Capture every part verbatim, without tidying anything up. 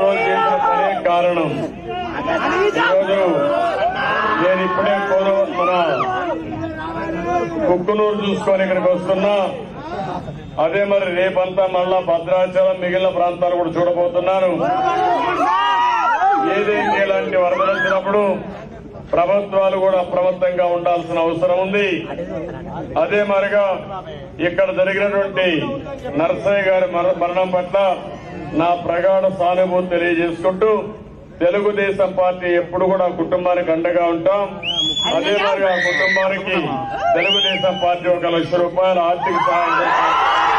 రోజు చేసిన పనే కారణం. ఈరోజు నేను ఇప్పుడే కోరు మన కుక్కునూరు చూసుకొని ఇక్కడికి వస్తున్నా. అదే మరి రేపంతా మళ్ళా భద్రాచలం మిగిలిన ప్రాంతాలు కూడా చూడబోతున్నాను. ఏదైతే ఇలాంటి వరదలు వచ్చినప్పుడు ప్రభుత్వాలు కూడా అప్రమత్తంగా ఉండాల్సిన అవసరం ఉంది. అదే మరిగా ఇక్కడ జరిగినటువంటి నర్సయ్య గారి మరణం పట్ల నా ప్రగాఢ సానుభూతి తెలియజేసుకుంటూ తెలుగుదేశం పార్టీ ఎప్పుడు కూడా కుటుంబానికి అండగా ఉంటాం. అదే మరిగా కుటుంబానికి తెలుగుదేశం పార్టీ ఒక లక్ష రూపాయల ఆర్థిక సహాయం చేస్తాం.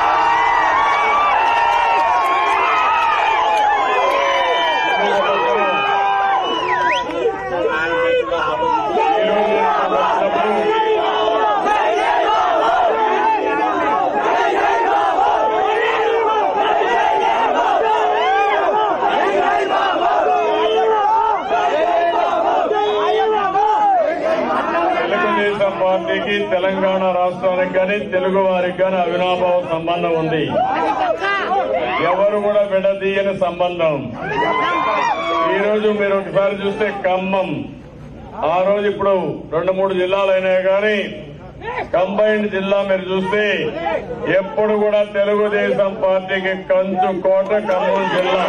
తెలుగుదేశం పార్టీకి తెలంగాణ రాష్ట్రానికి కానీ తెలుగు వారికి కానీ అవినాభావ సంబంధం ఉంది. ఎవరు కూడా విడదీయని సంబంధం. ఈ రోజు మీరు ఒకసారి చూస్తే ఖమ్మం ఆ రోజు ఇప్పుడు రెండు మూడు జిల్లాలు అయినాయి కానీ కంబైన్డ్ జిల్లా మీరు చూస్తే ఎప్పుడు కూడా తెలుగుదేశం పార్టీకి కంచు కోట ఖమ్మం జిల్లా.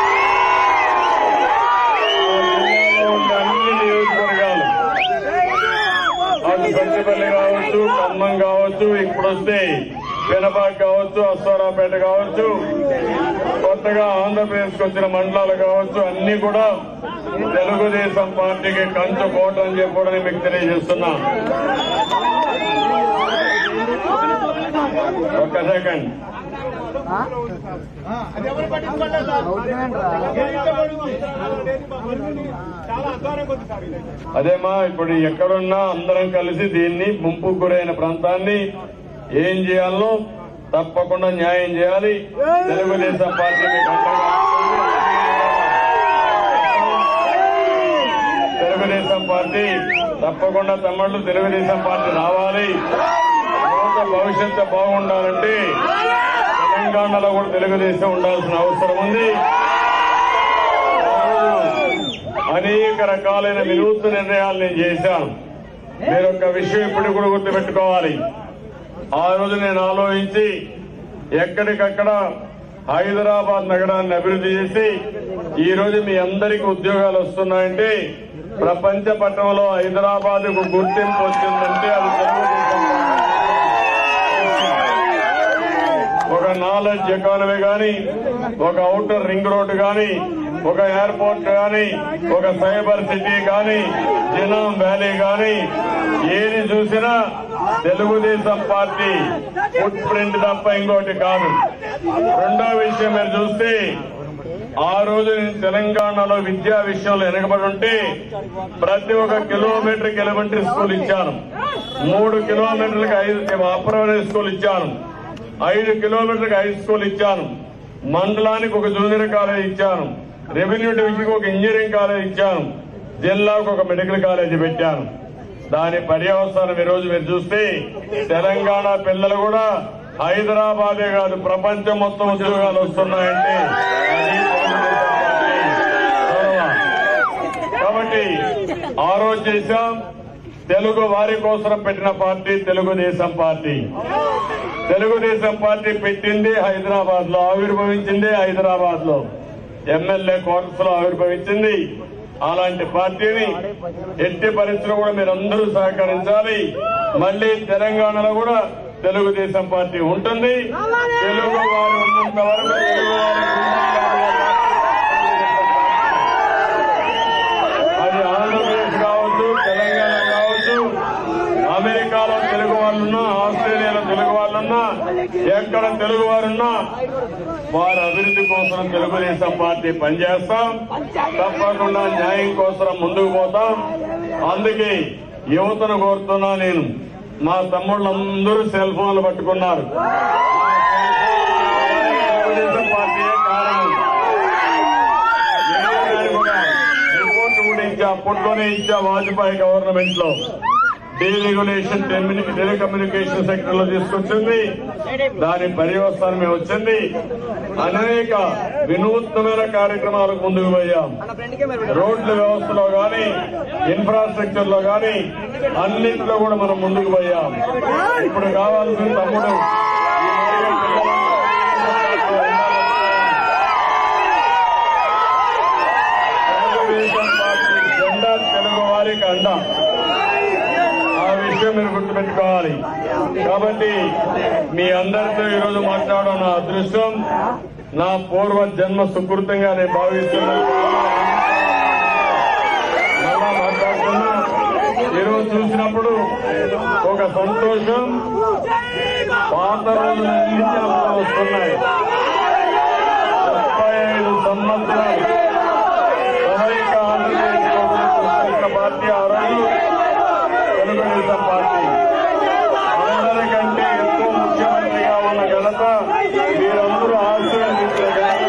అన్ని నియోజకవర్గాలు అటు సత్యపల్లి కావచ్చు, ఖమ్మం కావచ్చు, ఇప్పుడు వస్తే పెనబాగ్ కావచ్చు, అశ్వారాపేట కావచ్చు, కొత్తగా ఆంధ్రప్రదేశ్కి వచ్చిన మండలాలు కావచ్చు, అన్ని కూడా తెలుగుదేశం పార్టీకి కంచు కోట అని చెప్పడం మీకు తెలియజేస్తున్నా. ఒక్క సెకండ్. అదేమా ఇప్పుడు ఎక్కడున్నా అందరం కలిసి దీన్ని ముంపు గురైన ప్రాంతాన్ని ఏం చేయాలో తప్పకుండా న్యాయం చేయాలి. తెలుగుదేశం పార్టీకి తెలుగుదేశం పార్టీ తప్పకుండా తమ్ముళ్ళు తెలుగుదేశం పార్టీ రావాలి. భవిష్యత్తు బాగుండాలంటే తెలంగాణలో కూడా తెలుగుదేశం ఉండాల్సిన అవసరం ఉంది. అనేక రకాలైన వినూత్న నిర్ణయాలు నేను చేశాను. మీరు ఒక విషయం ఇప్పుడు కూడా గుర్తుపెట్టుకోవాలి. ఆ రోజు నేను ఆలోచించి ఎక్కడికక్కడ హైదరాబాద్ నగరాన్ని అభివృద్ధి చేసి ఈ రోజు మీ అందరికీ ఉద్యోగాలు వస్తున్నాయంటే ప్రపంచ పట్టణంలో హైదరాబాద్ కు గుర్తింపు వచ్చిందంటే అది తెలుగుదేశం. ఒక నాలెడ్జ్ ఎకానమీ గాని, ఒక ఔటర్ రింగ్ రోడ్డు గాని, ఒక ఎయిర్పోర్ట్ గాని, ఒక సైబర్ సిటీ గాని, జినాం వ్యాలీ గాని ఏది చూసినా తెలుగుదేశం పార్టీ ఫుట్ ప్రింట్ తప్ప ఇంకోటి కాదు. రెండో విషయం మీరు చూస్తే ఆ రోజు నేను తెలంగాణలో విద్యా విషయంలో వెనకబడి ఉంటే ప్రతి ఒక్క కిలోమీటర్కి ఎలిమెంటరీ స్కూల్ ఇచ్చాను, మూడు కిలోమీటర్లకు ఐదు ప్రైమరీ స్కూల్ ఇచ్చాను, ఐదు కిలోమీటర్లకు హై స్కూల్ ఇచ్చాను, మండలానికి ఒక జూనియర్ కాలేజ్ ఇచ్చాను, రెవెన్యూ డివిజన్కి ఒక ఇంజనీరింగ్ కాలేజ్ ఇచ్చాను, జిల్లాకు ఒక మెడికల్ కాలేజ్ పెట్టాను. దాని పర్యవసానం ఈ రోజు మీరు చూస్తే తెలంగాణ పిల్లలు కూడా హైదరాబాదే కాదు ప్రపంచం మొత్తం ఉద్యోగాలు వస్తున్నాయంటే కాబట్టి ఆ రోజు చేశాం. తెలుగు వారి కోసం పెట్టిన party Telugu Desam party. Telugu Desam party పెట్టింది హైదరాబాద్ లో, ఆవిర్భవించింది హైదరాబాద్ లో, ఎమ్మెల్యే క్వార్టర్స్ లో ఆవిర్భవించింది. అలాంటి పార్టీని ఎట్టి పరిస్థితుల్లో కూడా మీరందరూ సహకరించాలి. మళ్లీ తెలంగాణలో కూడా తెలుగుదేశం పార్టీ ఉంటుంది. తెలుగు వారు ఉన్నంత వరకు తెలుగు అది ఆంధ్రప్రదేశ్ కావచ్చు, తెలంగాణ కావచ్చు, అమెరికాలో తెలుగు వాళ్ళున్నా, ఆస్ట్రేలియాలో తెలుగు వాళ్ళున్నా, ఎక్కడ తెలుగు వారున్నా వారి అభివృద్ధి కోసం తెలుగుదేశం పార్టీ పనిచేస్తాం. తప్పకుండా న్యాయం కోసం ముందుకు పోతాం. అందుకే యువతను కోరుతున్నా నేను, మా తమ్ముళ్ళందరూ సెల్ ఫోన్లు పట్టుకున్నారు. తెలుగుదేశం పార్టీయే కారణం. రిపోర్ట్ కూడా ఇచ్చా, అప్పట్లోనే ఇచ్చా వాజ్పేయి గవర్నమెంట్ లో డీరెగ్యులేషన్ టెలికమ్యూనికేషన్ సెక్టర్ లో తీసుకొచ్చింది. దాని పర్యవసానమే వచ్చింది. అనేక వినూత్నమైన కార్యక్రమాలకు ముందుకు పోయాం. రోడ్ల వ్యవస్థలో గాని, ఇన్ఫ్రాస్ట్రక్చర్ లో గాని అన్నింటిలో కూడా మనం ముందుకు పోయాం. ఇప్పుడు కావాల్సిన తమ్ముడు తెలుగుదేశం పార్టీ జెండా తెలుగు వారికి అండ. ఆ విషయం మీరు గుర్తుపెట్టుకోవాలి. కాబట్టి మీ అందరితో ఈరోజు మాట్లాడడం నా అదృష్టం, నా పూర్వ జన్మ సుకృతంగా నేను భావిస్తున్నా. మళ్ళా మాట్లాడుతున్నా. ఈరోజు చూసినప్పుడు ఒక సంతోషం, పాత రోజుల నుంచి వస్తున్నాయి. ముప్పై ఐదు సంవత్సరాలు సమైక ఆంధ్రప్రదేశ్ పార్టీ ఆ రోజు తెలుగుదేశం పార్టీ. అందరికంటే ఎక్కువ ముఖ్యమంత్రిగా ఉన్న ఘనత మీరందరూ ఆశీర్వదించిన ఘనత.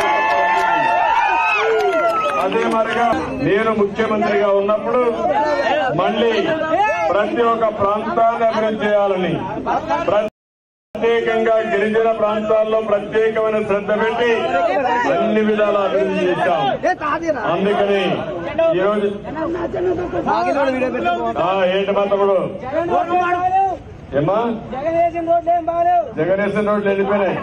అదే మరిగా నేను ముఖ్యమంత్రిగా ఉన్నప్పుడు మళ్లీ ప్రతి ఒక్క ప్రాంతాన్ని అభివృద్ధి చేయాలని, ప్రత్యేకంగా గిరిజన ప్రాంతాల్లో ప్రత్యేకమైన శ్రద్ధ పెట్టి అన్ని విధాలా అభివృద్ధి చేశాం. అందుకని ఈరోజు ఏంటి మా తమ్ముడు ఏమా జగనేశ్వర రోడ్లు వెళ్ళిపోయినాయి.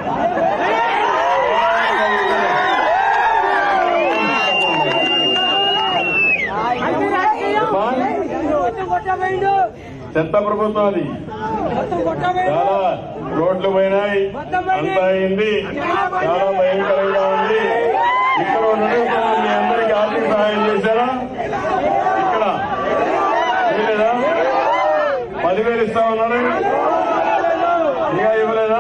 చెత్త ప్రభుత్వం అది. చాలా రోడ్లు పోయినాయి, అంతా అయింది, చాలా భయంకరంగా ఉంది. ఇక్కడ మీ అందరికీ ఆర్థిక సహాయం చేశారా? ఇక్కడ లేదా పదివేలు ఇస్తా ఉన్నాడు, ఇంకా ఇవ్వలేదా?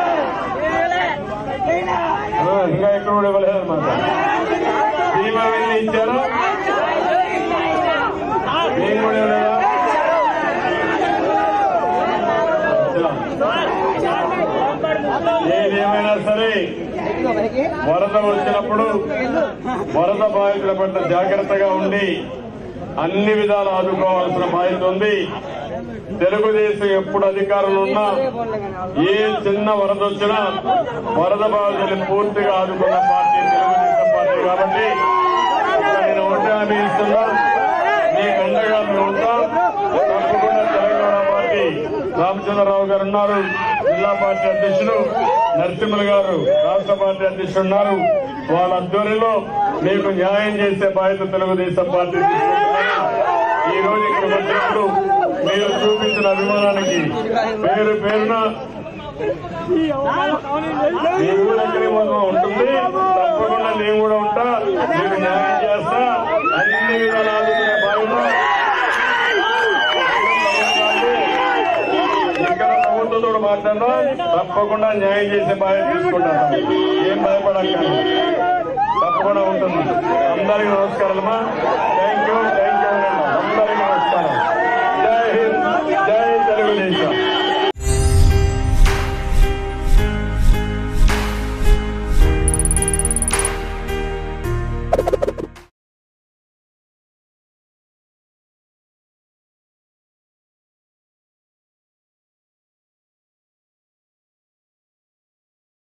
ఇంకా ఇక్కడ కూడా ఇవ్వలేదన్నమాట. బీమా వెళ్ళి ఇచ్చారా? మేము కూడా ఇవ్వలేదా? ఏదేమైనా సరే వరద వచ్చినప్పుడు వరద బాధితుల పట్ల జాగ్రత్తగా ఉండి అన్ని విధాలు ఆదుకోవాల్సిన బాధ్యత ఉంది. తెలుగుదేశం ఎప్పుడు అధికారంలో ఉన్నా ఏ చిన్న వరద వచ్చినా వరద బాధితులు పూర్తిగా ఆదుకున్న పార్టీ తెలుగుదేశం పార్టీ. కాబట్టి నేను ఒకటి హామీ ఇస్తున్నా, మీకు అండగా మేము ఉంటాం. తప్పకుండా తెలంగాణ పార్టీ రామచంద్రరావు గారు ఉన్నారు, జిల్లా పార్టీ అధ్యక్షులు నరసింహులు గారు రాష్ట్ర పార్టీ అధ్యక్షుడు ఉన్నారు. వాళ్ళ ఆధ్వర్యంలో మీకు న్యాయం చేసే బాధ్యత తెలుగుదేశం పార్టీ. ఈ రోజు ఇక్కడ వచ్చినప్పుడు మీరు చూపించిన అభిమానానికి పేరు పేరున మీ ఊళ్ళకి ఉంటుంది. తప్పకుండా నేను కూడా ఉంటా, మీకు న్యాయం చేస్తా. అన్ని విధాలు బాధ్యత ఇక్కడ ప్రభుత్వంతో మాట్లాడినా తప్పకుండా న్యాయం చేసే బాధ్యత తీసుకుంటాను. ఏం భయపడక్కర్లేదు, తప్పకుండా ఉంటుంది. అందరికీ నమస్కారమ్మా. థ్యాంక్ యూ థ్యాంక్ యూ అందరికీ నమస్కారం. జై హింద్, జై తెలుగుదేశం.